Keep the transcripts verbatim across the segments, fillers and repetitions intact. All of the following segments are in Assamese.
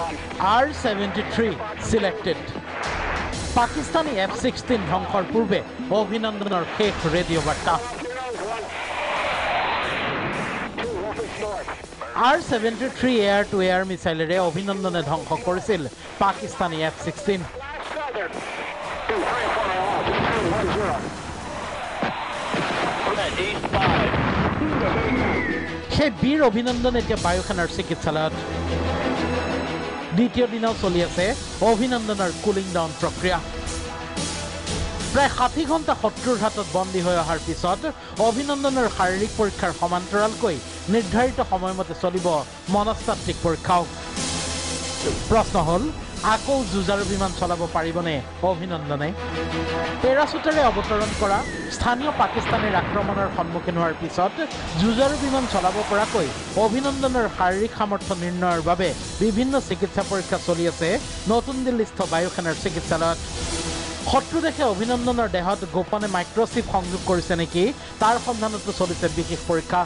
R seventy-three selected. Pakistani F sixteen ধ্বংসৰ পূৰ্বে অভিনন্দনৰ শেষ ৰেডিঅ' বাৰ্তা। R seventy-three air to air মিছাইলেৰে অভিনন্দনে ধ্বংস কৰিছিল পাকিস্তানী F sixteen। সেই বীৰ অভিনন্দন এতিয়া বায়ুসেনাৰ চিকিৎসালয়ত। দ্বিতীয় দিনাও চলি আছে অভিনন্দনৰ কুলিং ডাউন প্ৰক্ৰিয়া। প্ৰায় ষাঠি ঘণ্টা শত্ৰুৰ হাতত বন্দী হৈ অহাৰ পিছত অভিনন্দনৰ শাৰীৰিক পৰীক্ষাৰ সমান্তৰালকৈ নিৰ্ধাৰিত সময়মতে চলিব মনস্তাত্ত্বিক পৰীক্ষাও। প্ৰশ্ন হ'ল আকৌ যুঁজাৰু বিমান চলাব পাৰিবনে অভিনন্দনে? পেৰাচুটেৰে অৱতৰণ কৰা স্থানীয় পাকিস্তানীৰ আক্ৰমণৰ সন্মুখীন হোৱাৰ পিছত যুঁজাৰু বিমান চলাব পৰাকৈ অভিনন্দনৰ শাৰীৰিক সামৰ্থ্য নিৰ্ণয়ৰ বাবে বিভিন্ন চিকিৎসা পৰীক্ষা চলি আছে নতুন দিল্লীস্থ বায়ুসেনাৰ চিকিৎসালয়ত। শত্ৰু দেশে অভিনন্দনৰ দেহত গোপনে মাইক্ৰচিপ সংযোগ কৰিছে নেকি তাৰ সন্ধানতো চলিছে বিশেষ পৰীক্ষা।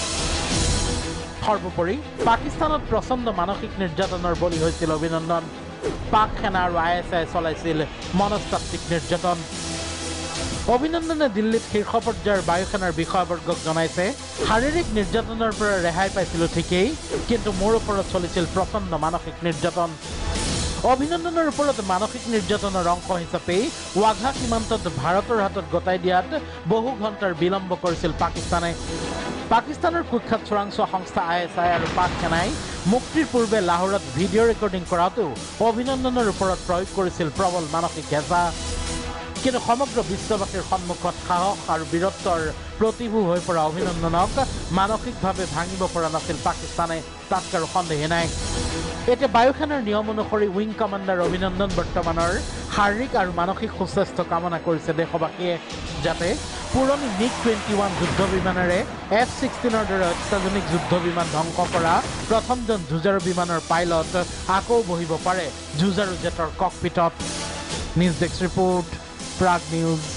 সৰ্বোপৰি পাকিস্তানত প্ৰচণ্ড মানসিক নিৰ্যাতনৰ বলি হৈছিল অভিনন্দন। পাক সেনা আৰু আই এছ আই চলাইছিল মনস্তাত্ত্বিক নিৰ্যাতন। অভিনন্দনে দিল্লীত শীৰ্ষ পৰ্যায়ৰ বায়ুসেনাৰ বিষয়াবৰ্গক জনাইছে, শাৰীৰিক নিৰ্যাতনৰ পৰা ৰেহাই পাইছিলোঁ ঠিকেই, কিন্তু মোৰ ওপৰত চলিছিল প্ৰচণ্ড মানসিক নিৰ্যাতন। অভিনন্দনৰ ওপৰত মানসিক নিৰ্যাতনৰ অংশ হিচাপেই ৱাঘা সীমান্তত ভাৰতৰ হাতত গতাই দিয়াত বহু ঘণ্টাৰ বিলম্ব কৰিছিল পাকিস্তানে। পাকিস্তানৰ কুখ্যাত চোৰাংচোৱা সংস্থা আই এছ আই আৰু পাক সেনাই মুক্তিৰ পূৰ্বে লাহোৰত ভিডিঅ' ৰেকৰ্ডিং কৰাতেও অভিনন্দনৰ ওপৰত প্ৰয়োগ কৰিছিল প্ৰবল মানসিক হেঁচা। কিন্তু সমগ্ৰ বিশ্ববাসীৰ সন্মুখত সাহস আৰু বীৰত্বৰ প্ৰতিভূ হৈ পৰা অভিনন্দনক মানসিকভাৱে ভাঙিব পৰা নাছিল পাকিস্তানে, তাত কাৰো সন্দেহে নাই। এতিয়া বায়ুসেনাৰ নিয়ম অনুসৰি উইং কমাণ্ডাৰ অভিনন্দন বৰ্তমানৰ শাৰীৰিক আৰু মানসিক সুস্বাস্থ্য কামনা কৰিছে দেশবাসীয়ে, যাতে পুৰণি মিগ টুৱেণ্টি ওৱান যুদ্ধ বিমানেৰে এফ ছিক্সটিনৰ দৰে অত্যাধুনিক যুদ্ধ বিমান ধ্বংস কৰা প্ৰথমজন যুঁজাৰু বিমানৰ পাইলট আকৌ বহিব পাৰে যুঁজাৰু জেটৰ ককপিটত। News desk report, Prag news.